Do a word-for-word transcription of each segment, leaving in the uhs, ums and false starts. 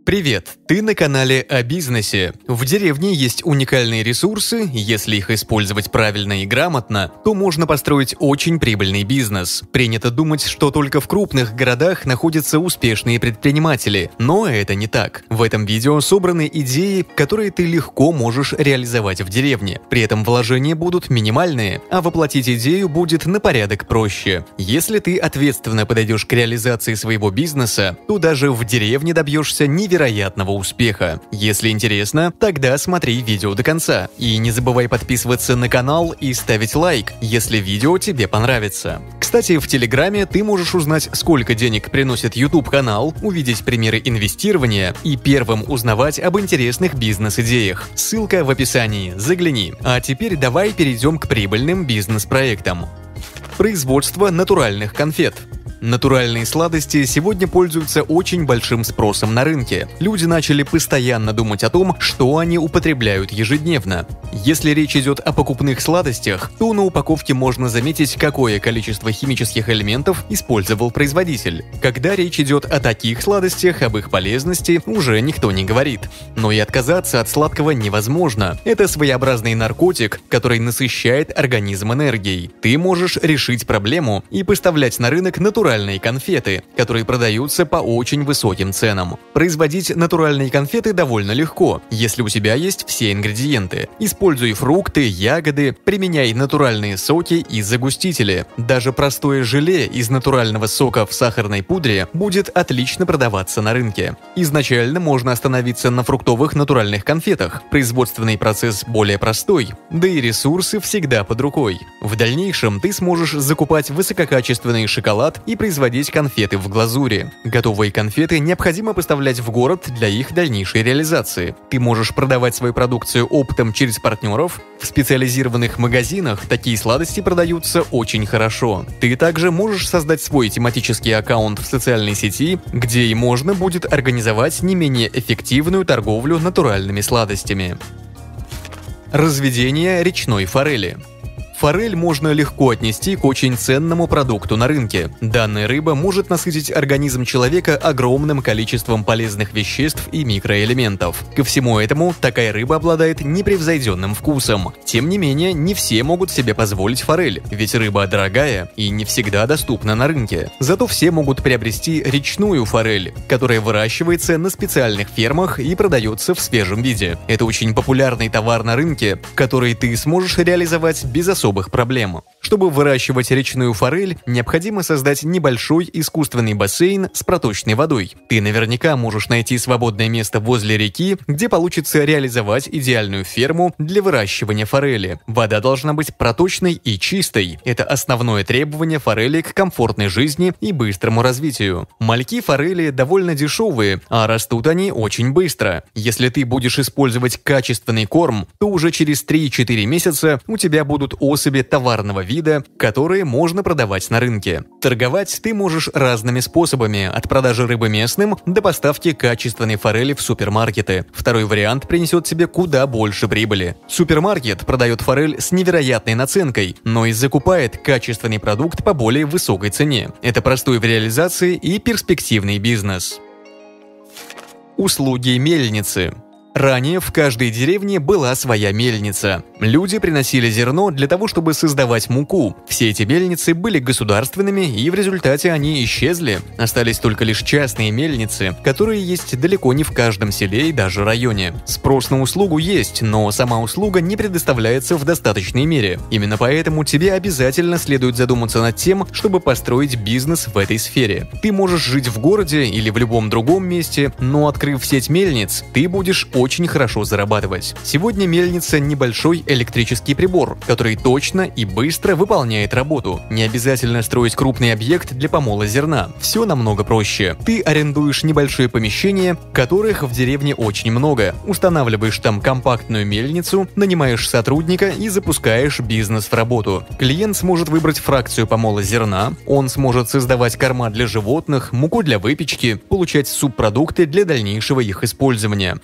Привет! Ты на канале о бизнесе. В деревне есть уникальные ресурсы, если их использовать правильно и грамотно, то можно построить очень прибыльный бизнес. Принято думать, что только в крупных городах находятся успешные предприниматели, но это не так. В этом видео собраны идеи, которые ты легко можешь реализовать в деревне. При этом вложения будут минимальные, а воплотить идею будет на порядок проще. Если ты ответственно подойдешь к реализации своего бизнеса, то даже в деревне добьешься невероятного вероятного успеха. Если интересно, тогда смотри видео до конца. И не забывай подписываться на канал и ставить лайк, если видео тебе понравится. Кстати, в Телеграме ты можешь узнать, сколько денег приносит YouTube-канал, увидеть примеры инвестирования и первым узнавать об интересных бизнес-идеях. Ссылка в описании, загляни. А теперь давай перейдем к прибыльным бизнес-проектам. Производство натуральных конфет. Натуральные сладости сегодня пользуются очень большим спросом на рынке. Люди начали постоянно думать о том, что они употребляют ежедневно. Если речь идет о покупных сладостях, то на упаковке можно заметить, какое количество химических элементов использовал производитель. Когда речь идет о таких сладостях, об их полезности уже никто не говорит. Но и отказаться от сладкого невозможно. Это своеобразный наркотик, который насыщает организм энергией. Ты можешь решить проблему и поставлять на рынок натуральные конфеты, которые продаются по очень высоким ценам. Производить натуральные конфеты довольно легко, если у тебя есть все ингредиенты. Используй фрукты, ягоды, применяй натуральные соки и загустители. Даже простое желе из натурального сока в сахарной пудре будет отлично продаваться на рынке. Изначально можно остановиться на фруктовых натуральных конфетах. Производственный процесс более простой, да и ресурсы всегда под рукой. В дальнейшем ты сможешь закупать высококачественный шоколад и производить конфеты в глазури. Готовые конфеты необходимо поставлять в город для их дальнейшей реализации. Ты можешь продавать свою продукцию оптом через партнеров. В специализированных магазинах такие сладости продаются очень хорошо. Ты также можешь создать свой тематический аккаунт в социальной сети, где и можно будет организовать не менее эффективную торговлю натуральными сладостями. Разведение речной форели. Форель можно легко отнести к очень ценному продукту на рынке. Данная рыба может насытить организм человека огромным количеством полезных веществ и микроэлементов. Ко всему этому, такая рыба обладает непревзойденным вкусом. Тем не менее, не все могут себе позволить форель, ведь рыба дорогая и не всегда доступна на рынке. Зато все могут приобрести речную форель, которая выращивается на специальных фермах и продается в свежем виде. Это очень популярный товар на рынке, который ты сможешь реализовать без особых особых проблем. Чтобы выращивать речную форель, необходимо создать небольшой искусственный бассейн с проточной водой. Ты наверняка можешь найти свободное место возле реки, где получится реализовать идеальную ферму для выращивания форели. Вода должна быть проточной и чистой. Это основное требование форели к комфортной жизни и быстрому развитию. Мальки форели довольно дешевые, а растут они очень быстро. Если ты будешь использовать качественный корм, то уже через три-четыре месяца у тебя будут особи товарного вида, которые можно продавать на рынке. Торговать ты можешь разными способами, от продажи рыбы местным до поставки качественной форели в супермаркеты. Второй вариант принесет тебе куда больше прибыли. Супермаркет продает форель с невероятной наценкой, но и закупает качественный продукт по более высокой цене. Это простой в реализации и перспективный бизнес. Услуги мельницы. Ранее в каждой деревне была своя мельница. Люди приносили зерно для того, чтобы создавать муку. Все эти мельницы были государственными, и в результате они исчезли. Остались только лишь частные мельницы, которые есть далеко не в каждом селе и даже районе. Спрос на услугу есть, но сама услуга не предоставляется в достаточной мере. Именно поэтому тебе обязательно следует задуматься над тем, чтобы построить бизнес в этой сфере. Ты можешь жить в городе или в любом другом месте, но открыв сеть мельниц, ты будешь очень очень хорошо зарабатывать. Сегодня мельница – небольшой электрический прибор, который точно и быстро выполняет работу. Не обязательно строить крупный объект для помола зерна. Все намного проще. Ты арендуешь небольшое помещение, которых в деревне очень много. Устанавливаешь там компактную мельницу, нанимаешь сотрудника и запускаешь бизнес в работу. Клиент сможет выбрать фракцию помола зерна, он сможет создавать корма для животных, муку для выпечки, получать субпродукты для дальнейшего их использования. Одна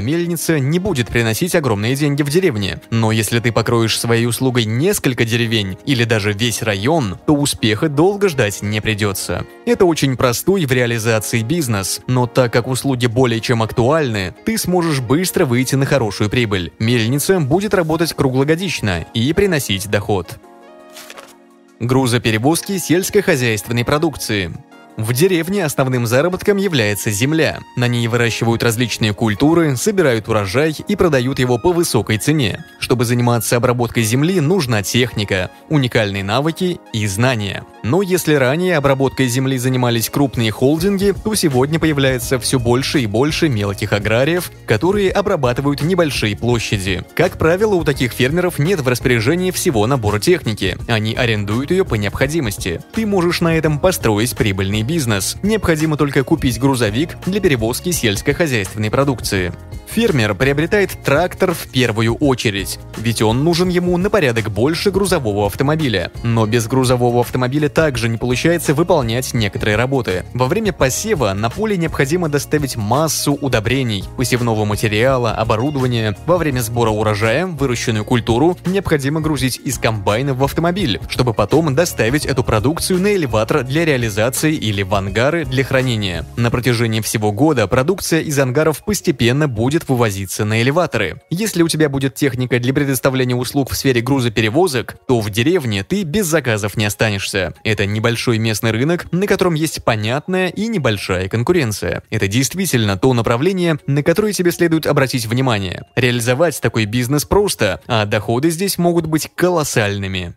мельница не будет приносить огромные деньги в деревне. Но если ты покроешь своей услугой несколько деревень или даже весь район, то успеха долго ждать не придется. Это очень простой в реализации бизнес, но так как услуги более чем актуальны, ты сможешь быстро выйти на хорошую прибыль. Мельница будет работать круглогодично и приносить доход. Грузоперевозки сельскохозяйственной продукции. В деревне основным заработком является земля. На ней выращивают различные культуры, собирают урожай и продают его по высокой цене. Чтобы заниматься обработкой земли, нужна техника, уникальные навыки и знания. Но если ранее обработкой земли занимались крупные холдинги, то сегодня появляется все больше и больше мелких аграриев, которые обрабатывают небольшие площади. Как правило, у таких фермеров нет в распоряжении всего набора техники, они арендуют ее по необходимости. Ты можешь на этом построить прибыльный бизнес. Необходимо только купить грузовик для перевозки сельскохозяйственной продукции. Фермер приобретает трактор в первую очередь, ведь он нужен ему на порядок больше грузового автомобиля. Но без грузового автомобиля также не получается выполнять некоторые работы. Во время посева на поле необходимо доставить массу удобрений, посевного материала, оборудования. Во время сбора урожая выращенную культуру необходимо грузить из комбайна в автомобиль, чтобы потом доставить эту продукцию на элеватор для реализации или в ангары для хранения. На протяжении всего года продукция из ангаров постепенно будет вывозиться на элеваторы. Если у тебя будет техника для предоставления услуг в сфере грузоперевозок, то в деревне ты без заказов не останешься. Это небольшой местный рынок, на котором есть понятная и небольшая конкуренция. Это действительно то направление, на которое тебе следует обратить внимание. Реализовать такой бизнес просто, а доходы здесь могут быть колоссальными.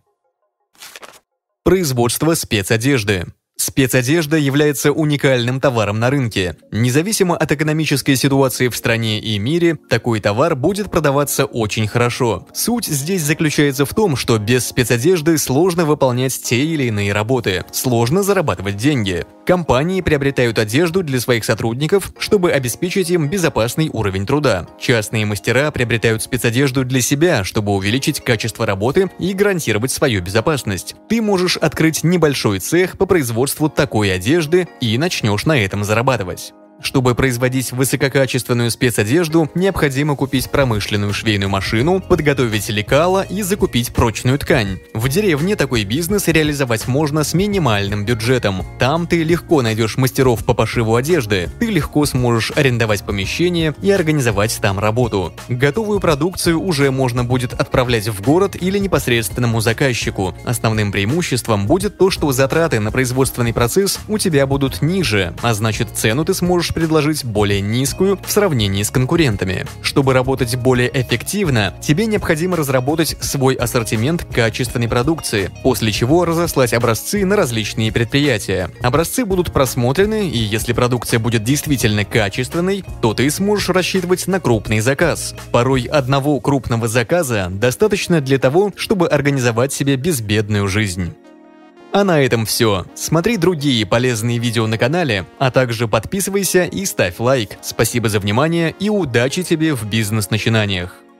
Производство спецодежды. Спецодежда является уникальным товаром на рынке. Независимо от экономической ситуации в стране и мире, такой товар будет продаваться очень хорошо. Суть здесь заключается в том, что без спецодежды сложно выполнять те или иные работы, сложно зарабатывать деньги. Компании приобретают одежду для своих сотрудников, чтобы обеспечить им безопасный уровень труда. Частные мастера приобретают спецодежду для себя, чтобы увеличить качество работы и гарантировать свою безопасность. Ты можешь открыть небольшой цех по производству такой одежды и начнешь на этом зарабатывать. Чтобы производить высококачественную спецодежду, необходимо купить промышленную швейную машину, подготовить лекала и закупить прочную ткань. В деревне такой бизнес реализовать можно с минимальным бюджетом. Там ты легко найдешь мастеров по пошиву одежды, ты легко сможешь арендовать помещение и организовать там работу. Готовую продукцию уже можно будет отправлять в город или непосредственному заказчику. Основным преимуществом будет то, что затраты на производственный процесс у тебя будут ниже, а значит цену ты сможешь предложить более низкую в сравнении с конкурентами. Чтобы работать более эффективно, тебе необходимо разработать свой ассортимент качественной продукции, после чего разослать образцы на различные предприятия. Образцы будут просмотрены, и если продукция будет действительно качественной, то ты сможешь рассчитывать на крупный заказ. Порой одного крупного заказа достаточно для того, чтобы организовать себе безбедную жизнь. А на этом все. Смотри другие полезные видео на канале, а также подписывайся и ставь лайк. Спасибо за внимание и удачи тебе в бизнес-начинаниях.